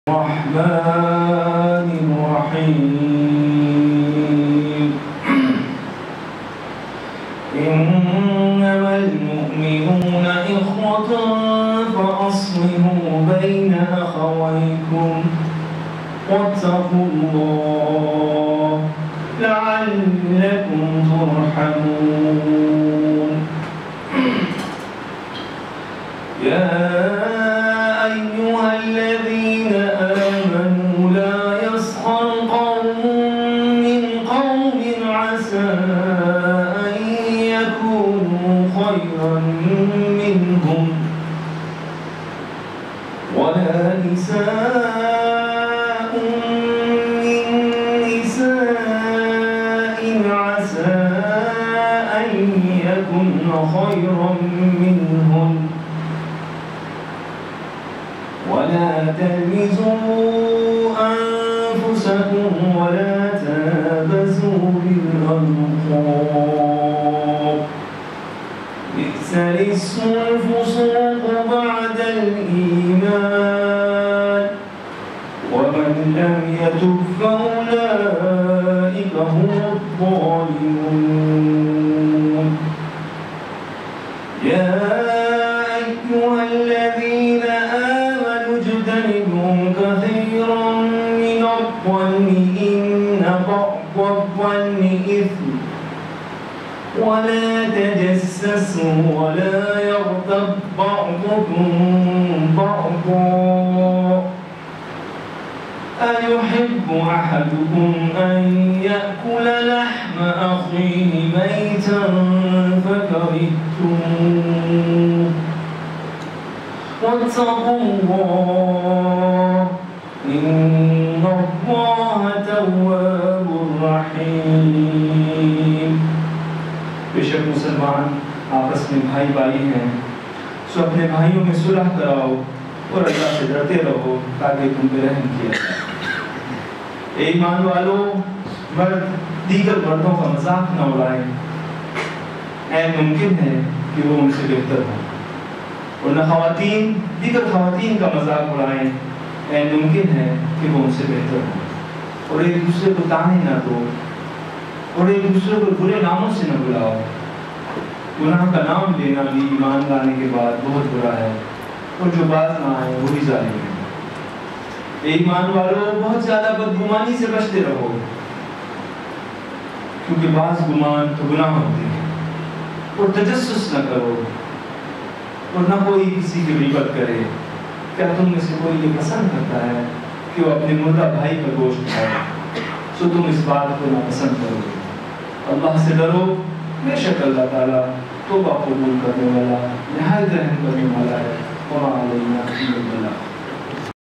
الرحمن الرحيم إنما المؤمنون إخوة فأصلحوا بين أخويكم واتقوا الله لعلكم ترحمون يا أيها الذين آمنوا لا يسخر قوم من قوم عسى أن يكونوا خيرا منهم ولا نساء من نساء عسى أن يكن خيرا منهن ولا تلمزوا أنفسكم ولا تنابزوا بالألقاب بئس الاسم الفسوق بعد الإيمان ومن لم يتب فأولئك هم الظالمون يا أيها الذين آمنوا اجتنبوا كثيرا من الظن إن بعض الظن إثم ولا تجسسوا ولا يغتب بعضكم بعضا أيحب أحدكم أن يأكل لحم أخيه ميتا فكرهتموه واتقوا الله إن الله تواب रहीम। बेशक मुसलमान आपस में भाई भाई हैं, सो अपने भाइयों में सुलह कराओ और अल्लाह से डरते रहो ताकि तुम पे रहम किया जाए। ईमान वालों, मर्द दीगर मर्दों का मजाक न उड़ाएं। ऐ मुमकिन है कि वो उनसे बेहतर हो, और न ख़वातीन दीगर ख़वातीन का मजाक उड़ाएं। ऐ मुमकिन है कि वो उनसे बेहतर हो, और एक दूसरे को ताने न दो और एक दूसरे को बुरे नामों से न बुलाओ। गुनाह का नाम लेना भी ईमान लाने के बाद बहुत बुरा है, और जो बात ना आए वही जालिम है। ईमान वालों, बहुत ज़्यादा बदगुमानी से बचते रहो, क्योंकि बाज़ गुमान तो गुनाह होते हैं। और तजस्सुस न करो, और न कोई किसी की ग़ीबत करे। क्या तुम में से कोई ये पसंद करता है कि वो अपने मुर्दा भाई का गोश्त खाए? सो तुम इस बात को नापसंद करोगे। अल्लाह से डरो, बेशक अल्लाह ताला तौबा कबूल करने वाला, निहायत रहम करने